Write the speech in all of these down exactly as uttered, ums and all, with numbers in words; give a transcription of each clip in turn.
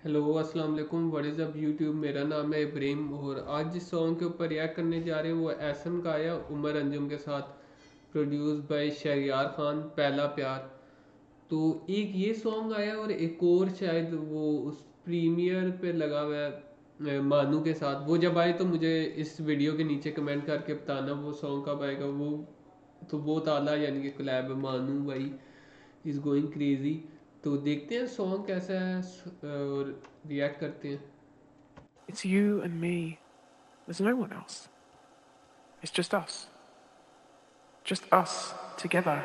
Hello अस्सलाम वालेकुम, what is up YouTube. मेरा नाम है इब्राहिम और आज जिस सॉन्ग के ऊपर रिएक्ट करने जा रहे हैं वो एहसन का आया उमर अंजुम के साथ, प्रोड्यूस बाय शहरियार खान, पहला प्यार। तो एक ये सॉन्ग आया और एक और शायद वो उस प्रीमियर पे लगा हुआ है अ, मानू के साथ। वो जब आए तो मुझे इस वीडियो के नीचे कमेंट करके बताना वो सॉन्ग कब आएगा। वो तो बहुत आला यानी कि कोलैब है, मानू भाई इज़ गोइंग क्रेजी। तो देखते हैं सॉन्ग कैसा है और रिएक्ट करते हैं। It's you and me. There's no one else. It's just us. Just us together.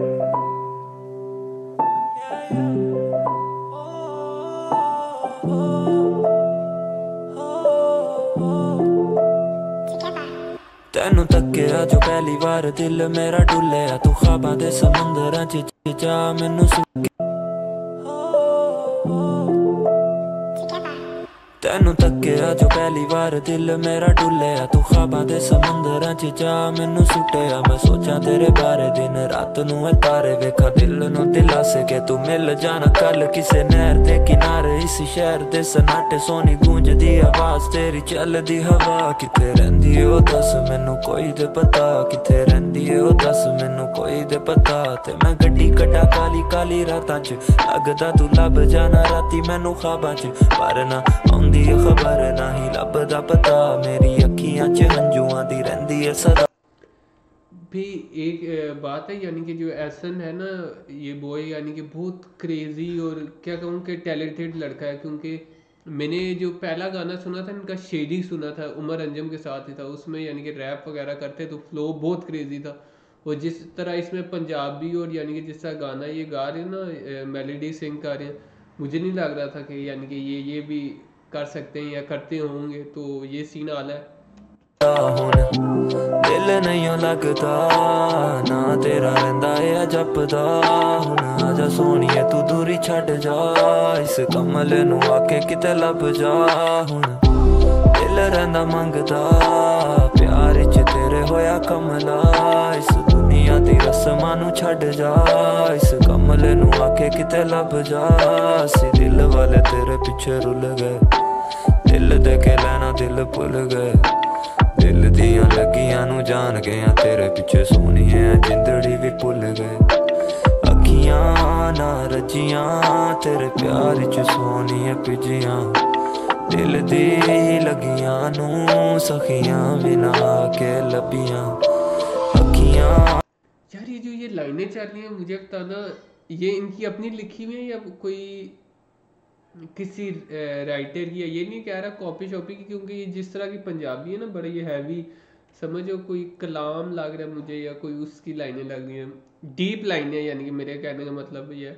ਤੈਨੂੰ ਤੱਕਿਆ ਜੋ ਪਹਿਲੀ ਵਾਰ ਦਿਲ ਮੇਰਾ ਡੁੱਲਿਆ ਤੂੰ ਖਾਬਾਂ ਦੇ ਸਮੁੰਦਰਾਂ 'ਚ ਜਾ ਮੈਨੂੰ ਸੁੱਕ ਤੈਨੂੰ ਤੱਕਿਆ ਜੋ ਪਹਿਲੀ ਵਾਰ ਦਿਲ ਮੇਰਾ ਡੁੱਲਿਆ ਤੂੰ ਖਾਬਾਂ ਦੇ ਸਮੁੰਦਰਾਂ 'ਚ ਜਾ ਮੈਨੂੰ ਸੁੱਟਿਆ ਮੈਂ ਸੋਚਾਂ ਤੇਰੇ ਬਾਰੇ ਦਿਨ ਰਾਤ ਨੂੰ ਇਹ ਤਾਰੇ ਵੇਖਾਂ ਦਿਲ ਨੂੰ ਦਿਲਾਸੇ ਕਿ ਤੂੰ ਮਿਲ ਜਾਣਾ ਕੱਲ ਕਿਸੇ ਨਹਿਰ ਦੇ ਕਿਨਾਰੇ ਇਸ ਸ਼ਹਿਰ ਦੇ ਸਨਾਟੇ ਸੋਹਣੀ ਗੂੰਜਦੀ ਆਵਾਜ਼ ਤੇਰੀ ਚੱਲਦੀ ਹਵਾ ਕਿੱਥੇ ਰਹਿੰਦੀ ਓ ਦੱਸ ਮੈਨੂੰ ਕੋਈ ਤੇ ਪਤਾ ਕਿੱਥੇ ਰਹਿੰਦੀ ਓ ਦੱਸ ਮੈਨੂੰ ਕੋਈ ਤੇ ਪਤਾ ਤੇ ਮੈਂ ਗੱਡੀ ਕੱਢਾਂ ਕਾਲੀ ਕਾਲੀ ਰਾਤਾਂ 'ਚ ਲੱਗਦਾ ਤੂੰ ਲੱਭ ਜਾਣਾ ਰਾਤੀ ਮੈਨੂੰ ਖਾਬਾਂ 'ਚ ਪਰ ਨਾ आउंदी खबर नहीं लभदा पता मेरी अखियां च हंजुआं दी रहिंदी है सदा। भी एक बात है यानी कि जो एहसन है ना ये बॉय यानी कि बहुत क्रेजी और क्या कहूँ कि टैलेंटेड लड़का है। क्योंकि मैंने जो पहला गाना सुना था इनका शेडी सुना था, उमर अंजम के साथ ही था। उसमें यानी कि रैप वगैरह करते तो फ्लो बहुत क्रेजी था। और जिस तरह इसमें पंजाबी और यानी कि जिस तरह गाना ये गा रहे हैं ना, मेलोडी सिंग कर रहे हैं, मुझे नहीं लग रहा था कि यानी कि ये ये भी कर सकते हैं या करते होंगे। तो ये सीन आला है। दिल नहीं लगता ना तेरा रहिंदा है जपदा हुण आजा सोहणीए तू दूरी छड्ड जा इस कमल नूं आके किते लब जा हुण दिल रहिंदा मंगदा प्यार च तेरे होया कमला इस दुनिया दी रस्मां नूं छड्ड जा इस कमल नूं आके किते लब जा असीं दिल वाले तेरे पिछे रुल गए दिल दे के लेना दिल भुल गए दिल दियां लगियां नूं जान गया तेरे पिछे सोहणीए जिंदड़ी भी भुल गए अखियां ना रजियां तेरे प्यार च सोहणीए पिजियां दिल दी लगियां नूं सखियां बिना के लबियां अखियां। यार ये जो ये लाइनें चल रही हैं मुझे बताना ये इनकी अपनी लिखी हुई है या कोई किसी राइटर की है। ये नहीं कह रहा कॉपी शॉपी की, क्योंकि ये जिस तरह की पंजाबी है ना बड़े ये हैवी समझो कोई कलाम लग रहा है मुझे या कोई उसकी लाइनें लग रही हैं, डीप लाइनें। यानी कि मेरे कहने का मतलब ये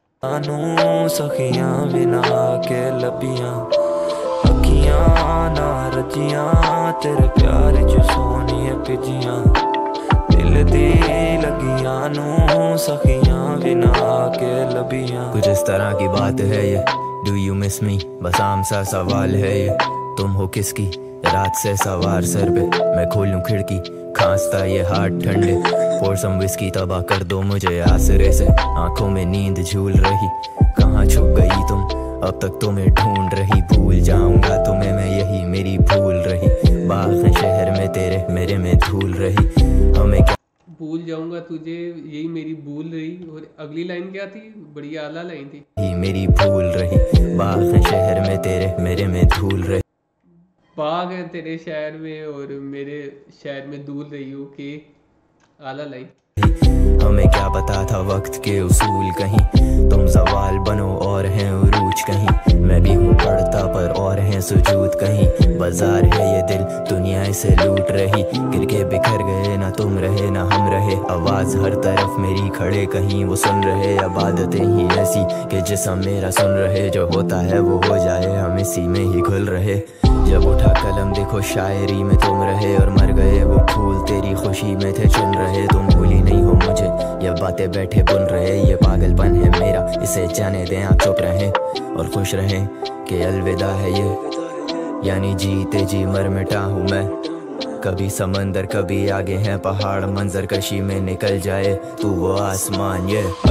है सखियां बिना के लबियां अखियां ना रजियां तेरे प्यार च सोहणीए पिजियां दिल दी लगियां नूं सखियां बिना के लबियां। कुछ इस तरह की बात है ये डू यू मिस मी बस आम सा सवाल है ये तुम हो किसकी रात से सवार सर पे मैं खोलूं खिड़की खांसता ये हाथ ठंडे और सम विस्की तबाह कर दो मुझे आसरे से आंखों में नींद झूल रही कहाँ छुप गई तुम अब तक तुम्हें ढूंढ रही भूल जाऊंगा तुम्हें मैं यही मेरी भूल रही बाग शहर में तेरे मेरे में धूल रही हमें क्या भूल जाऊंगा तुझे यही मेरी भूल रही। और अगली लाइन क्या थी, बड़ी आला लाइन थी, मेरी भूल रही बाग शहर में तेरे मेरे में धूल रही बाग है तेरे शहर में और मेरे शहर में धूल रही हो के आला लाइन। हमें क्या पता था वक्त के उसूल कहीं तुम सवाल बनो और हैं उरूज कहीं मैं भी हूँ पढ़ता पर और हैं सुजूद कहीं बाजार है ये दिल दुनिया इसे लूट रही गिर के बिखर गए ना तुम रहे ना हम रहे आवाज हर तरफ मेरी खड़े कहीं वो सुन रहे आबादतें ही ऐसी कि जिसम मेरा सुन रहे जो होता है वो हो जाए हम इसी में ही घुल रहे जब उठा कलम देखो शायरी में तुम रहे और मर गए वो फूल तेरी खुशी में थे चुन रहे तुम भूली नहीं हो मुझे ये बातें बैठे बुन रहे ये पागलपन है मेरा इसे जाने दें आप चुप रहें और खुश रहें कि अलविदा है ये यानी जीते जी मर मिटा हूँ मैं कभी समंदर कभी आगे हैं पहाड़ मंजर कशी में निकल जाए तू वो आसमान ये अखियां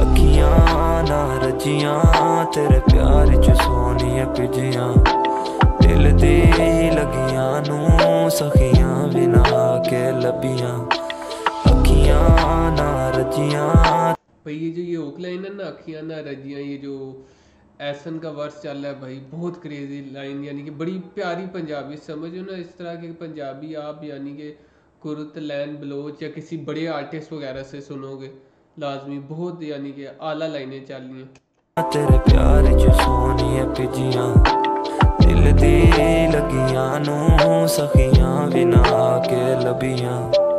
अखियां ना रजियां तेरे प्यार च सोनिया पिजियां दिल दी लगियां नू सखियां बिना के लबियां अखियां ना रजियां। भाई ये जो ये ओक लाइन है ना, अखियां ना रजियां, ये जो एहसन का वर्स चल रहा है भाई, बहुत क्रेजी लाइन, यानी कि बड़ी प्यारी पंजाबी, समझो ना इस तरह के पंजाबी आप यानी कि कुरुत लैन बलोच या किसी बड़े आर्टिस्ट वगैरह से सुनोगे लाजमी, बहुत यानी कि आला लाइनें चल रही हैं। तेरे प्यार च सोनिया पिजियां दिल दी लगियां नू सखियां बिना के लबियां।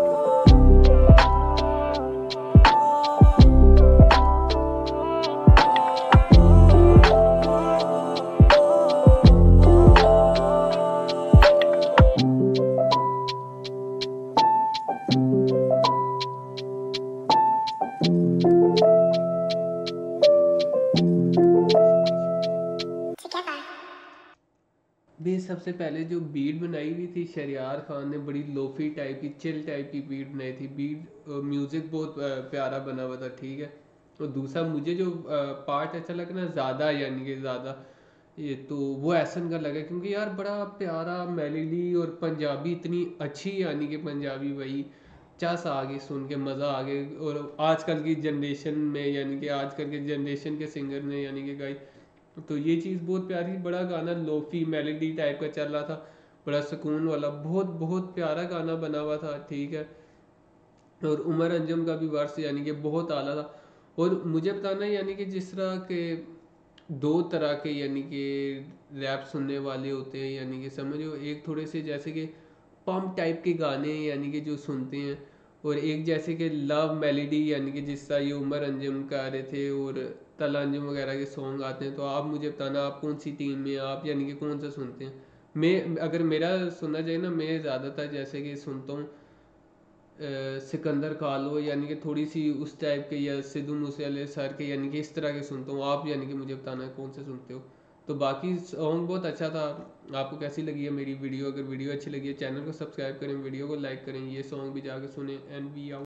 भी सबसे पहले जो बीट बनाई हुई थी शहरियार खान ने, बड़ी लोफी टाइप की, चिल टाइप की बीट बनाई थी। बीट म्यूजिक बहुत अ, प्यारा बना हुआ था, ठीक है। और दूसरा मुझे जो पार्ट अच्छा लगा ना ज़्यादा, यानी कि ज़्यादा ये तो वो एहसन का लगा, क्योंकि यार बड़ा प्यारा मेलोडी और पंजाबी इतनी अच्छी, यानी कि पंजाबी भाई चस आ गई, सुन के मज़ा आ गया। और आजकल की जनरेशन में, यानी कि आजकल के जनरेशन के सिंगर ने यानी कि गाई, तो ये चीज़ बहुत प्यारी। बड़ा गाना लोफी मेलोडी टाइप का चल रहा था, बड़ा सुकून वाला, बहुत बहुत प्यारा गाना बना हुआ था, ठीक है। और उमर अंजम का भी वर्स यानी कि बहुत आला था। और मुझे बताना यानी कि जिस तरह के दो तरह के यानी कि रैप सुनने वाले होते हैं, यानी कि समझो एक थोड़े से जैसे कि पंप टाइप के गाने यानी कि जो सुनते हैं, और एक जैसे कि लव मेलोडी, यानी कि जिस तरह ये उमर अंजम का रहे थे और तला अंजम वगैरह के सॉन्ग आते हैं। तो आप मुझे बताना आप कौन सी टीम में आप, यानी कि कौन सा सुनते हैं। मैं अगर मेरा सुनना चाहिए ना, मैं ज़्यादातर जैसे कि सुनता हूँ सिकंदर कालो, यानी कि थोड़ी सी उस टाइप के, या सिद्धू मूसेवाले सर के, यानी कि इस तरह के सुनता हूँ। आप यानी कि मुझे बताना है कौन से सुनते हो। तो बाकी सॉन्ग बहुत अच्छा था। आपको कैसी लगी है मेरी वीडियो? अगर वीडियो अच्छी लगी है चैनल को सब्सक्राइब करें, वीडियो को लाइक करें, ये सॉन्ग भी जाकर सुने। And we out.